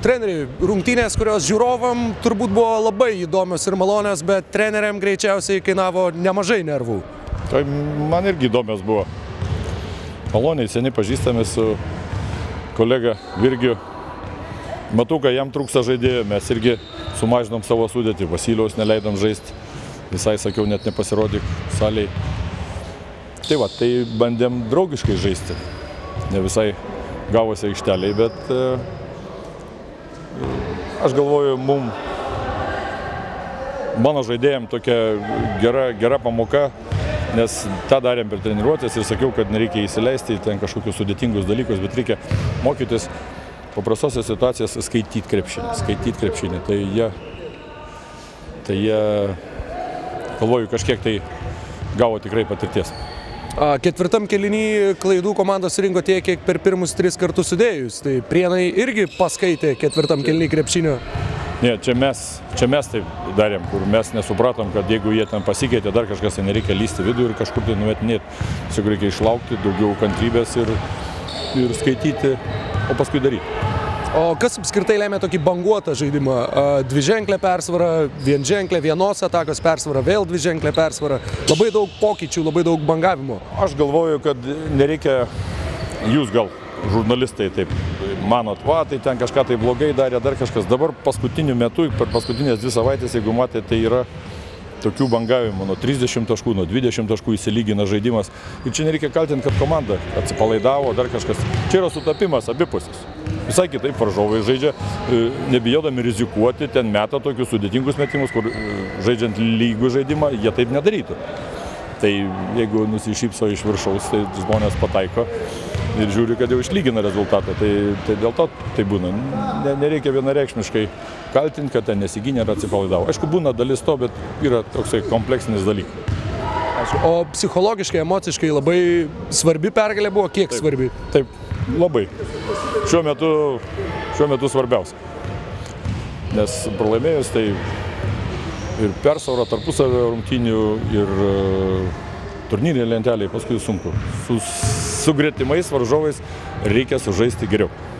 Treneri, rungtynės, kurios žiūrovam turbūt buvo labai įdomios ir malonios, bet treneriam greičiausiai kainavo nemažai nervų. Tai man irgi įdomios buvo. Maloniai, seniai pažįstame su kolega Virgiu. Matau, kad jam trūksta žaidėjų, mes irgi sumažinom savo sudėtį, Vasiliaus neleidom žaisti, visai sakiau, net nepasirodyk salėj. Tai va, tai bandėm draugiškai žaisti, ne visai gavosi aikšteliai, bet aš galvoju, mano žaidėjim tokia gera pamoka, nes tą darėm per treniruotės ir sakiau, kad nereikia įsileisti ten kažkokius sudėtingus dalykus, bet reikia mokytis paprastose situacijose skaityti krepšinį. Tai jie, galvoju, kažkiek tai gavo tikrai patirties. Ketvirtam kėliny klaidų komandos rinko tiek, kiek per pirmus 3 kartus sudėjus. Tai Prienai irgi paskaitė ketvirtam kėliny krepšinio. Ne, čia mes taip darėm, kur mes nesupratom, kad jeigu jie ten pasikeitė dar kažkas, tai nereikia lysti vidų ir kažkur tai numetinėti. Tiesiog reikia išlaukti, daugiau kantrybės ir skaityti, o paskui daryti. O kas apskritai lemia tokį banguotą žaidimą? Dviženklę persvarą, vienženklę, vienos atakos persvarą, vėl dviženklę persvarą. Labai daug pokyčių, labai daug bangavimo. Aš galvoju, kad nereikia, jūs gal žurnalistai taip manot, va, tai ten kažką tai blogai darė, dar kažkas. Dabar paskutiniu metu, per paskutinės 2 savaitės, jeigu matėte, tai yra tokių bangavimų, nuo 30 taškų, nuo 20 taškų įsilygina žaidimas. Ir čia nereikia kaltinti, kad komanda atsipalaidavo, dar kažkas. Čia yra sutapimas abipusis. Visai kitaip varžovai žaidžia, nebijodami rizikuoti, ten meta tokius sudėtingus metimus, kur žaidžiant lygų žaidimą, jie taip nedarytų. Tai jeigu nusišypso iš viršaus, tai žmonės pataiko ir žiūri, kad jau išlygina rezultatą. Tai dėl to tai būna. Nereikia vienareikšmiškai kaltinti, kad ten nesigynė ir atsipalaidavo. Aišku, būna dalis to, bet yra toksai kompleksinis dalykas. O psichologiškai, emociškai labai svarbi pergalė buvo? Kiek svarbi? Taip, labai. Šiuo metu svarbiausia. Nes pralaimėjus, tai ir persvara tarpusavio rungtynių ir turnyrinė lentelė paskui sunku. Su gretimais varžovais reikia sužaisti geriau.